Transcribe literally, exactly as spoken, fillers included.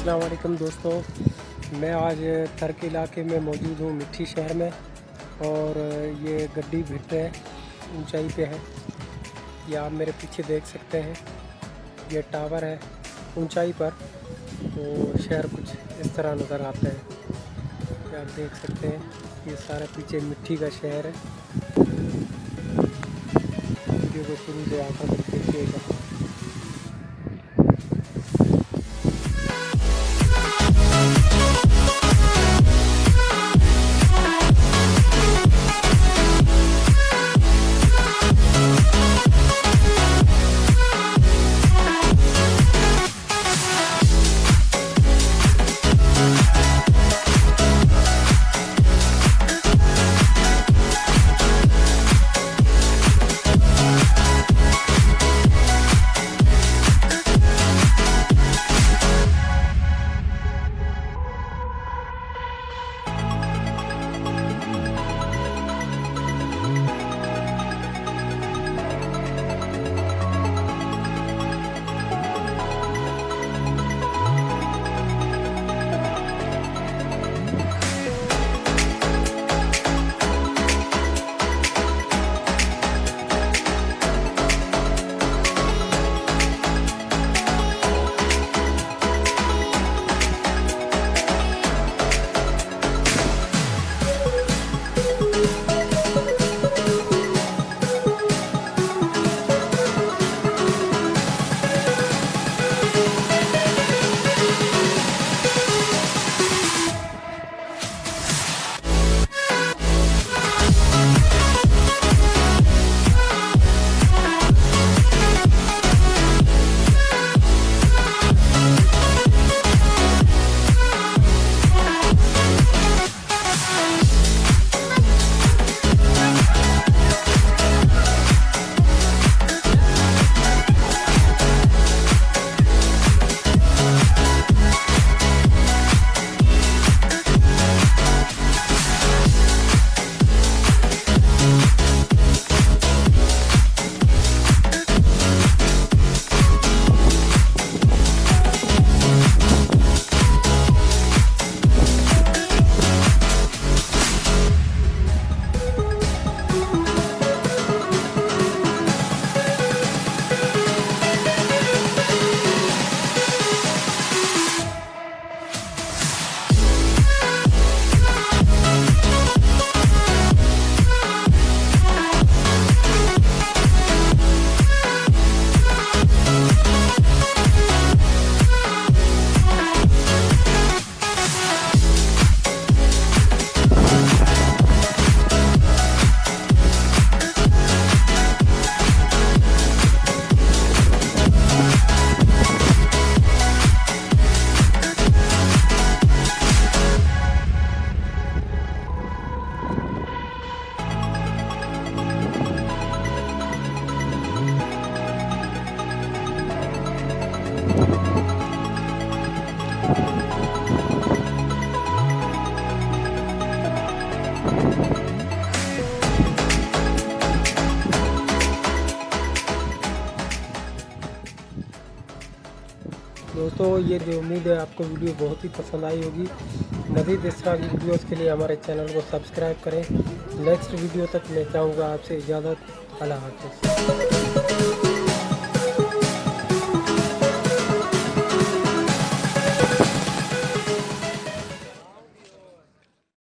अस्सलाम वालेकुम दोस्तों, मैं आज तर्क इलाके में मौजूद हूँ, मिठी शहर में। और ये गड्डी भिट है, ऊंचाई पे है। ये आप मेरे पीछे देख सकते हैं, ये टावर है ऊंचाई पर। तो शहर कुछ इस तरह नज़र आता है, ये आप देख सकते हैं। ये सारा पीछे मिट्टी का शहर है। वीडियो को शुरू से आकर देखिएगा। दोस्तों, ये जो उम्मीद है आपको वीडियो बहुत ही पसंद आई होगी। मज़ीद इस तरह की वीडियोज़ के लिए हमारे चैनल को सब्सक्राइब करें। नेक्स्ट वीडियो तक मैं चाहूँगा आपसे इजाज़त। अल्लाह हाफ़िज़।